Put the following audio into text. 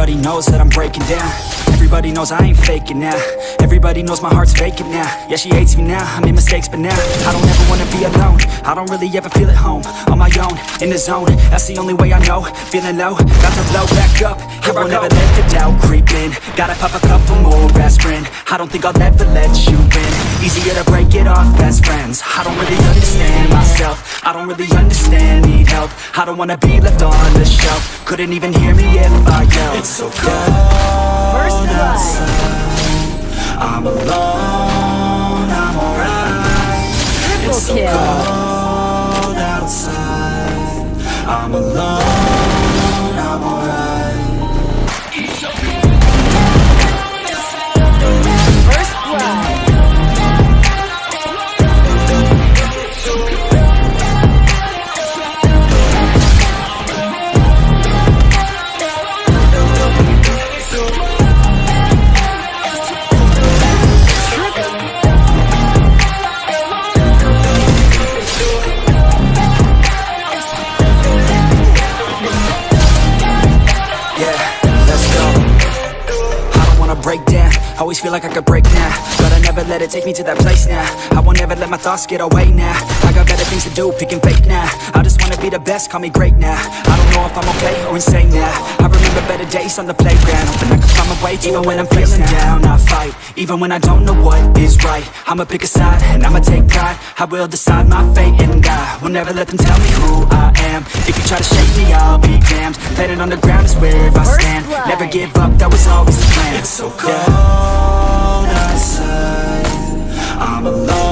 Everybody knows that I'm breaking down. Everybody knows I ain't faking now. Everybody knows my heart's vacant now. Yeah, she hates me now, I made mistakes but now I don't ever wanna be alone. I don't really ever feel at home. On my own, in the zone, that's the only way I know. Feeling low, about to blow back up. Here I won't ever let the doubt creep in. Gotta pop a couple more aspirin. I don't think I'll ever let you in. Easier to break it off best friends. I don't really understand myself. I don't really understand, need help. I don't wanna be left on the shelf. Couldn't even hear me if I yelled. It's so cold. First blood. I'm alone, I'm alright. It's so cold outside. I'm alone, I'm alright. First blood. Break down, always feel like I could break now, but I never let it take me to that place now. I won't ever let my thoughts get away now. I got better things to do, picking fake now. I just wanna be the best, call me great now. I don't know if I'm okay or insane now. I remember better days on the playground, hoping I can find my way even when I'm feeling down. I fight, even when I don't know what is right. I'ma pick a side, and I'ma take pride. I will decide my fate, and I will never let them tell me who I am. If you try to shake me, I'll be damned. Planet on the ground is where I stand. Never give up, that was always the plan. It's so cold outside. I'm alone.